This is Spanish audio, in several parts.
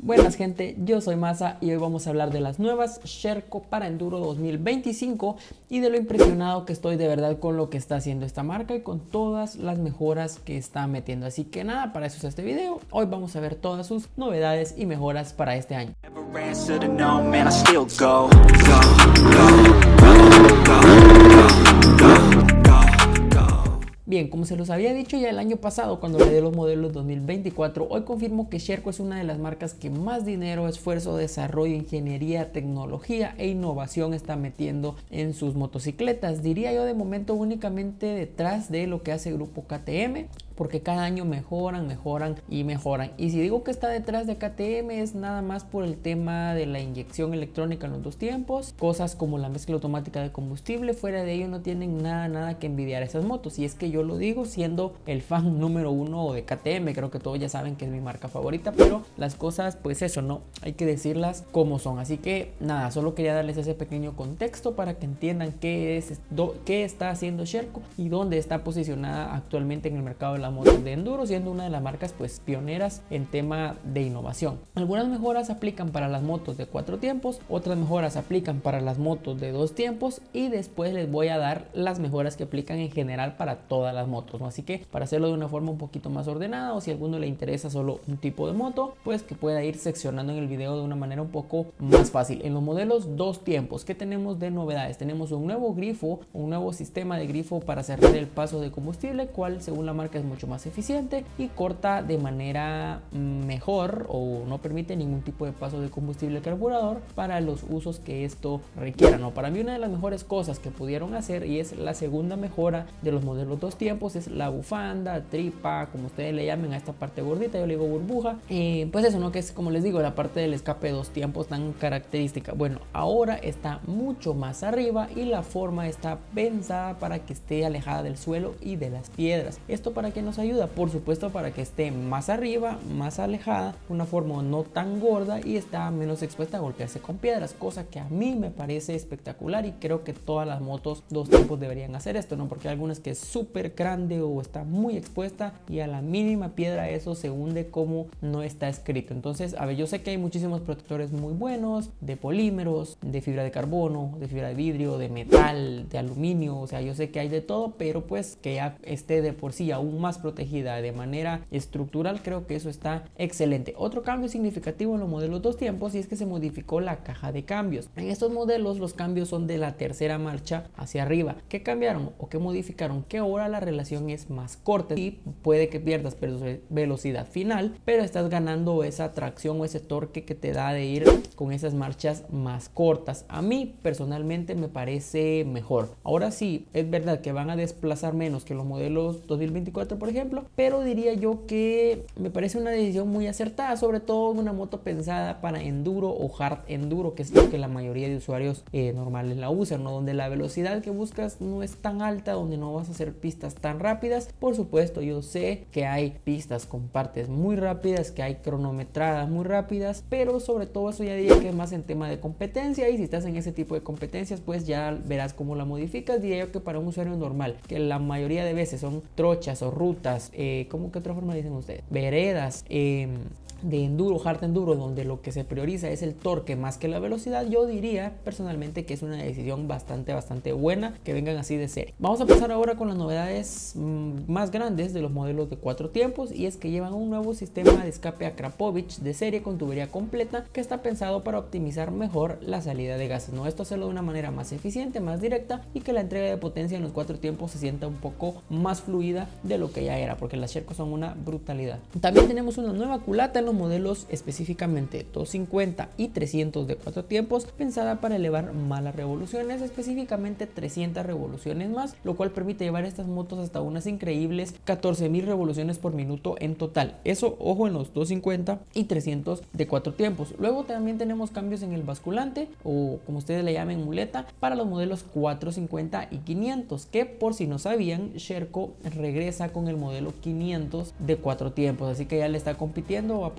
Buenas gente, yo soy Masa y hoy vamos a hablar de las nuevas Sherco para Enduro 2025 y de lo impresionado que estoy de verdad con lo que está haciendo esta marca y con todas las mejoras que está metiendo. Así que nada, para eso es este video. Hoy vamos a ver todas sus novedades y mejoras para este año. Bien, como se los había dicho ya el año pasado cuando le di los modelos 2024, hoy confirmo que Sherco es una de las marcas que más dinero, esfuerzo, desarrollo, ingeniería, tecnología e innovación está metiendo en sus motocicletas. Diría yo de momento únicamente detrás de lo que hace Grupo KTM, porque cada año mejoran y mejoran. Y si digo que está detrás de KTM es nada más por el tema de la inyección electrónica en los dos tiempos, cosas como la mezcla automática de combustible. Fuera de ello no tienen nada que envidiar a esas motos, y es que yo lo digo siendo el fan número uno de KTM. Creo que todos ya saben que es mi marca favorita, pero las cosas pues eso, no hay que decirlas como son. Así que nada, solo quería darles ese pequeño contexto para que entiendan qué está haciendo Sherco y dónde está posicionada actualmente en el mercado de la motos de enduro, siendo una de las marcas pues pioneras en tema de innovación. Algunas mejoras aplican para las motos de 4 tiempos, otras mejoras aplican para las motos de 2 tiempos y después les voy a dar las mejoras que aplican en general para todas las motos, ¿no? Así que para hacerlo de una forma un poquito más ordenada, o si a alguno le interesa solo un tipo de moto, pues que pueda ir seccionando en el video de una manera un poco más fácil. En los modelos 2 tiempos, ¿qué tenemos de novedades? Tenemos un nuevo grifo, un nuevo sistema de grifo para cerrar el paso de combustible, cual según la marca es mucho más eficiente y corta de manera mejor, o no permite ningún tipo de paso de combustible al carburador para los usos que esto requiera, ¿no? Para mí una de las mejores cosas que pudieron hacer, y es la segunda mejora de los modelos 2 tiempos, es la bufanda, tripa, como ustedes le llamen a esta parte gordita, yo le digo burbuja, pues eso, ¿no? Que es, como les digo, la parte del escape de 2 tiempos tan característica. Bueno, ahora está mucho más arriba y la forma está pensada para que esté alejada del suelo y de las piedras. ¿Esto para qué nos ayuda? Por supuesto para que esté más arriba, más alejada, una forma no tan gorda y está menos expuesta a golpearse con piedras, cosa que a mí me parece espectacular y creo que todas las motos 2 tiempos deberían hacer esto, ¿no? Porque hay algunas que es súper grande o está muy expuesta y a la mínima piedra eso se hunde como no está escrito. Entonces, a ver, yo sé que hay muchísimos protectores muy buenos, de polímeros, de fibra de carbono, de fibra de vidrio, de metal, de aluminio, o sea, yo sé que hay de todo, pero pues que ya esté de por sí aún más protegida de manera estructural, creo que eso está excelente. Otro cambio significativo en los modelos 2 tiempos y es que se modificó la caja de cambios. En estos modelos los cambios son de la tercera marcha hacia arriba. ¿Qué cambiaron o qué modificaron? Que ahora la relación es más corta y puede que pierdas velocidad final, pero estás ganando esa tracción o ese torque que te da de ir con esas marchas más cortas. A mí personalmente me parece mejor. Ahora sí, es verdad que van a desplazar menos que los modelos 2024 por ejemplo, pero diría yo que me parece una decisión muy acertada, sobre todo en una moto pensada para enduro o hard enduro, que es lo que la mayoría de usuarios normales la usan, ¿no? Donde la velocidad que buscas no es tan alta, donde no vas a hacer pistas tan rápidas. Por supuesto, yo sé que hay pistas con partes muy rápidas, que hay cronometradas muy rápidas, pero sobre todo eso ya diría que es más en tema de competencia, y si estás en ese tipo de competencias pues ya verás cómo la modificas. Diría yo que para un usuario normal, que la mayoría de veces son trochas o rutas, ¿cómo que otra forma dicen ustedes? Veredas, de enduro, hard enduro, donde lo que se prioriza es el torque más que la velocidad, yo diría personalmente que es una decisión bastante buena que vengan así de serie. Vamos a pasar ahora con las novedades más grandes de los modelos de 4 tiempos, y es que llevan un nuevo sistema de escape Akrapovic de serie con tubería completa que está pensado para optimizar mejor la salida de gases, ¿no? Esto hacerlo de una manera más eficiente, más directa, y que la entrega de potencia en los 4 tiempos se sienta un poco más fluida de lo que ya era, porque las Sherco son una brutalidad. También tenemos una nueva culata en los modelos específicamente 250 y 300 de 4 tiempos, pensada para elevar más las revoluciones, específicamente 300 revoluciones más, lo cual permite llevar estas motos hasta unas increíbles 14.000 revoluciones por minuto en total. Eso, ojo, en los 250 y 300 de 4 tiempos. Luego también tenemos cambios en el basculante, o como ustedes le llamen, muleta, para los modelos 450 y 500, que por si no sabían, Sherco regresa con el modelo 500 de 4 tiempos, así que ya le está compitiendo, va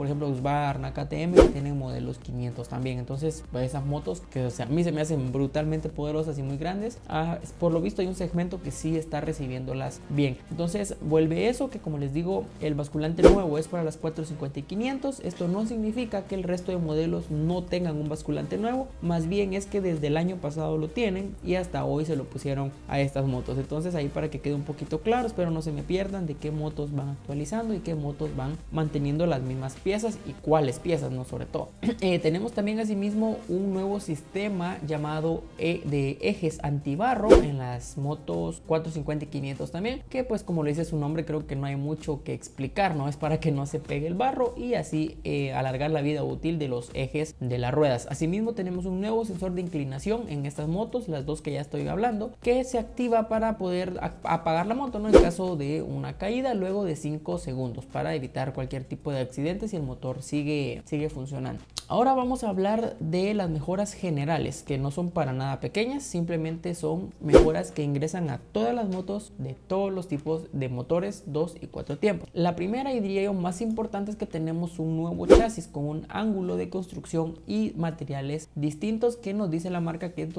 por ejemplo Husqvarna, KTM, que tienen modelos 500 también. Entonces pues esas motos que, o sea, a mí se me hacen brutalmente poderosas y muy grandes, por lo visto hay un segmento que sí está recibiéndolas bien. Entonces vuelve eso, que como les digo, el basculante nuevo es para las 450 y 500. Esto no significa que el resto de modelos no tengan un basculante nuevo, más bien es que desde el año pasado lo tienen y hasta hoy se lo pusieron a estas motos. Entonces ahí para que quede un poquito claro, espero no se me pierdan de qué motos van actualizando y qué motos van manteniendo las mismas piezas y cuáles piezas, no, sobre todo. Tenemos también asimismo un nuevo sistema llamado de ejes antibarro en las motos 450 y 500 también, que pues como le dice su nombre, creo que no hay mucho que explicar, ¿no? Es para que no se pegue el barro y así alargar la vida útil de los ejes de las ruedas. Asimismo tenemos un nuevo sensor de inclinación en estas motos, las dos que ya estoy hablando, que se activa para poder apagar la moto, ¿no? En caso de una caída luego de 5 segundos para evitar cualquier tipo de accidente si el motor sigue funcionando. Ahora vamos a hablar de las mejoras generales, que no son para nada pequeñas, simplemente son mejoras que ingresan a todas las motos de todos los tipos de motores 2 y 4 tiempos. La primera y diría yo más importante es que tenemos un nuevo chasis con un ángulo de construcción y materiales distintos que nos dice la marca que es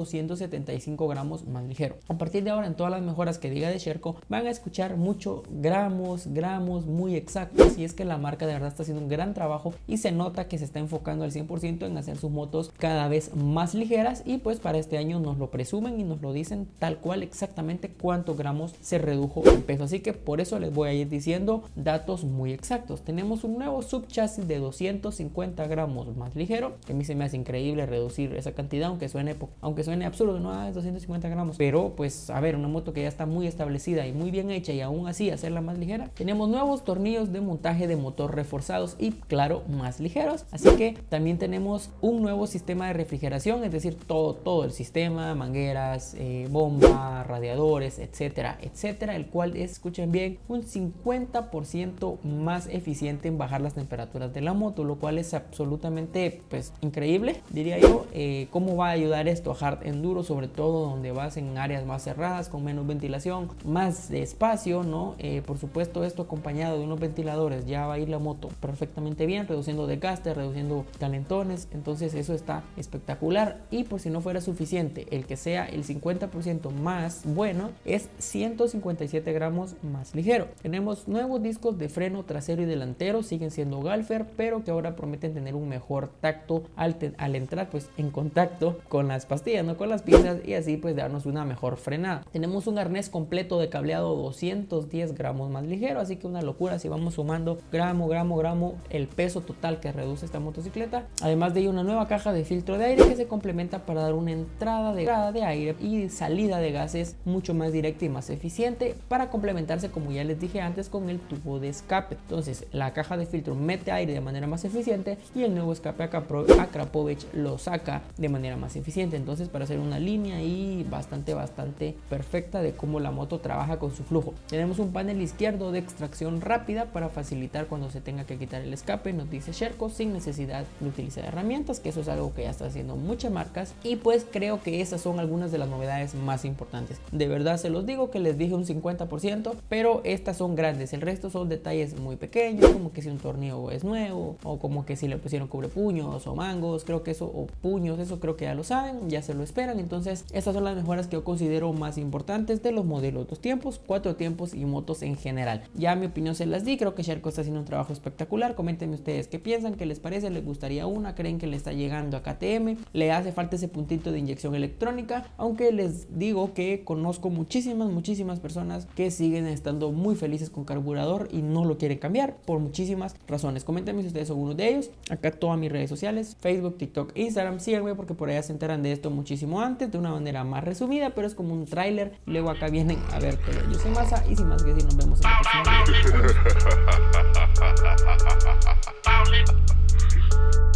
275 gramos más ligero. A partir de ahora en todas las mejoras que diga de Sherco van a escuchar mucho gramos muy exactos, y es que la marca de verdad está haciendo un gran trabajo y se nota que se está enfocando al 100% en hacer sus motos cada vez más ligeras, y pues para este año nos lo presumen y nos lo dicen tal cual exactamente cuántos gramos se redujo el peso, así que por eso les voy a ir diciendo datos muy exactos. Tenemos un nuevo subchasis de 250 gramos más ligero, que a mí se me hace increíble reducir esa cantidad, aunque suene absurdo, no es 250 gramos, pero pues a ver, una moto que ya está muy establecida y muy bien hecha y aún así hacerla más ligera. Tenemos nuevos tornillos de montaje de motor reforzados y claro, más ligeros, así que también tenemos un nuevo sistema de refrigeración, es decir, todo el sistema, mangueras, bomba, radiadores, etcétera, el cual es, escuchen bien, un 50% más eficiente en bajar las temperaturas de la moto, lo cual es absolutamente pues increíble, diría yo. ¿Cómo va a ayudar esto a hard enduro, sobre todo donde vas en áreas más cerradas, con menos ventilación, más de espacio, ¿no? Por supuesto, esto acompañado de unos ventiladores ya va a ir la moto perfectamente bien, reduciendo desgaste, reduciendo calentones, entonces eso está espectacular. Y por si no fuera suficiente, el que sea el 50% más bueno es 157 gramos más ligero. Tenemos nuevos discos de freno trasero y delantero, siguen siendo Galfer, pero que ahora prometen tener un mejor tacto al entrar pues en contacto con las pastillas, no con las piezas, y así pues darnos una mejor frenada. Tenemos un arnés completo de cableado 210 gramos más ligero, así que una locura si vamos sumando gramo el peso total que reduce esta motocicleta. Además de ello, una nueva caja de filtro de aire que se complementa para dar una entrada de aire y salida de gases mucho más directa y más eficiente, para complementarse, como ya les dije antes, con el tubo de escape. Entonces la caja de filtro mete aire de manera más eficiente y el nuevo escape a Krapovic lo saca de manera más eficiente. Entonces, para hacer una línea ahí bastante perfecta de cómo la moto trabaja con su flujo. Tenemos un panel izquierdo de extracción rápida para facilitar cuando se tenga que quitar el escape, nos dice Sherco, sin necesidad de utilizar herramientas, que eso es algo que ya está haciendo muchas marcas, y pues creo que esas son algunas de las novedades más importantes. De verdad se los digo que les dije un 50%, pero estas son grandes, el resto son detalles muy pequeños, como que si un tornillo es nuevo, o como que si le pusieron cubrepuños o mangos, creo que eso, o puños, eso creo que ya lo saben, ya se lo esperan. Entonces estas son las mejoras que yo considero más importantes de los modelos 2 tiempos, 4 tiempos y motos en general. Ya mi opinión se las di, creo que Sherco está haciendo un trabajo espectacular. Coméntenme ustedes qué piensan, qué les parece, les gustaría una, creen que le está llegando a KTM, le hace falta ese puntito de inyección electrónica, aunque les digo que conozco muchísimas personas que siguen estando muy felices con carburador y no lo quieren cambiar por muchísimas razones. Coméntenme si ustedes son uno de ellos. Acá todas mis redes sociales, Facebook, TikTok, Instagram, síganme porque por allá se enteran de esto muchísimo antes, de una manera más resumida, pero es como un tráiler. Luego acá vienen a ver todo. Yo soy Masa y sin más que decir, nos vemos en el próximo video.